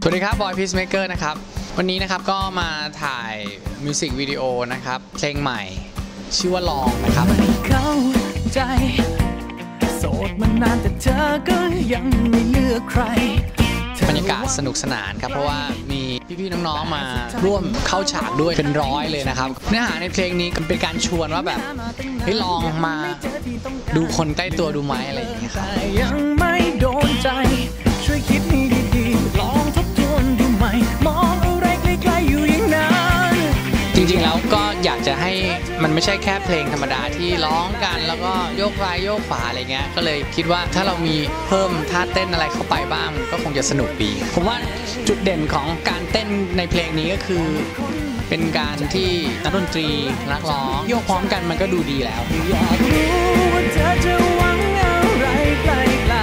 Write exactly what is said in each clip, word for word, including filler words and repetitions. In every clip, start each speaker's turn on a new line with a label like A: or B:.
A: สวัสดีครับบอยพีซเมเกอร์นะครับวันนี้นะครับก็มาถ่ายมิวสิกวิดีโอนะครับเพลงใหม่ชื่อว่าลองนะครับเข้าใจโสดมานานแต่เธอก็ยังไม่เลือกใครบรรยากาศสนุกสนานครับเพราะว่ามีพี่ๆน้องๆมาร่วมเข้าฉากด้วยเป็นร้อยเลยนะครับเนื้อหาในเพลงนี้เป็นการชวนว่าแบบให้ลองมาดูคนใกล้ตัวดูไหมอะไรอย่างเงี้ยครับยังไม่โดนใจช่วยคิดให้ดีๆลองทบทวนดูไหมมองอะไรไกลๆอยู่อย่างนั้นจริงๆแล้วก็อยากจะให้มันไม่ใช่แค่เพลงธรรมดาที่ร้องกันแล้วก็โยกซ้ายโยกขวาอะไรเงี้ยก็เลยคิดว่าถ้าเรามีเพิ่มท่าเต้นอะไรเข้าไปบ้างก็คงจะสนุกดีผมว่าจุดเด่นของการเต้นในเพลงนี้ก็คือเป็นการที่นักดนตรีนักร้องโยกพร้อมกันมันก็ดูดีแล้วอยากรู้ว่าเธอจะหวังอะไรไกล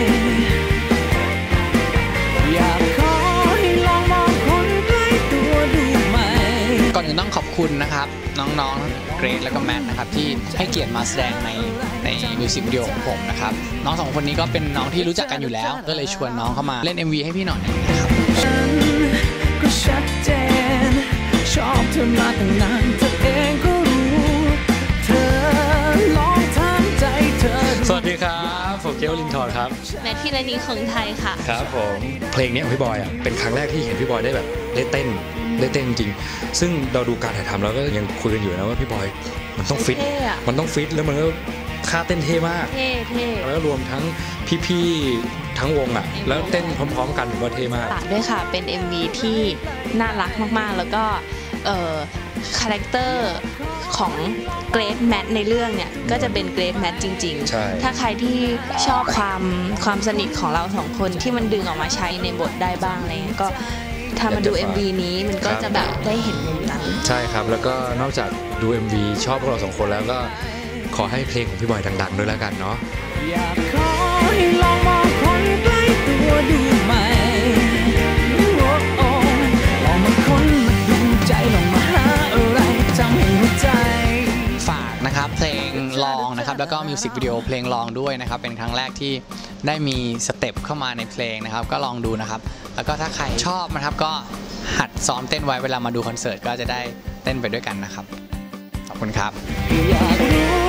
A: ๆอยากขอให้ลองมองคนใกล้ตัวดูไหมก่อนอื่นต้องขอบคุณนะครับน้องๆเกรซแล้วก็แมทนะครับที่ให้เกียรติมาแสดงในในมิวสิกวิดีโอของผมนะครับน้องสองคนนี้ก็เป็นน้องที่รู้จักกันอยู่แล้วก็เลยชวนน้องเข้ามาเล่น เอ็ม วี ให้พี่หน่อยนะครับก็ชัดเจนชอบเธอมาตั้งนานเธอเองก็รู้เธอลองทำใจเธอสวัสดีครับผมเกลลินทอนครับ
B: แมทพิรณีของไทยค่ะ
C: ครับผมเพลงนี้ของพี่บอยอ่ะเป็นครั้งแรกที่เห็นพี่บอยได้แบบได้เต้นได้เต้นจริงซึ่งเราดูการถ่ายทำเราก็ยังคุยกันอยู่นะว่าพี่บอยมันต้องฟิตมันต้องฟิตแล้วมันก็ค่าเต้นเท่มาก
B: เท่เท่
C: แล้วรวมทั้งพี่ๆทั้งวงอ่ะแล้วเต้นพร้อมๆกันผมว่าเท่มาก
B: ฝากด้วยค่ะเป็น เอ็ม วี ที่น่ารักมากๆแล้วก็เอ่อคาแรคเตอร์ของเกรซแมทในเรื่องเนี่ยก็จะเป็นเกรซแมทจริงๆถ้าใครที่ชอบความความสนิทของเราสองคนที่มันดึงออกมาใช้ในบทได้บ้างอะไรเงี้ยก็ถ้ามาดู เอ็ม วี นี้มันก็จะแบบได้เห็นมุมนั้น
C: ใช่ครับแล้วก็นอกจากดู เอ็ม วี ชอบพวกเราสองคนแล้วก็ขอให้เพลงของพี่บอยดังๆด้วยแล้วกันเนาะอยากขอให้ลองมองคนใกล้ตัวดูไหมลองมาค้นมาดูใจลองมาหาอะไรทำให้หัวใจ
A: ฝากนะครับเพลงลองนะครับแล้วก็มิวสิกวิดีโอเพลงลองด้วยนะครับเป็นครั้งแรกที่ได้มีสเต็ปเข้ามาในเพลงนะครับก็ลองดูนะครับแล้วก็ถ้าใครชอบนะครับก็หัดซ้อมเต้นไว้เวลามาดูคอนเสิร์ตก็จะได้เต้นไปด้วยกันนะครับขอบคุณครับ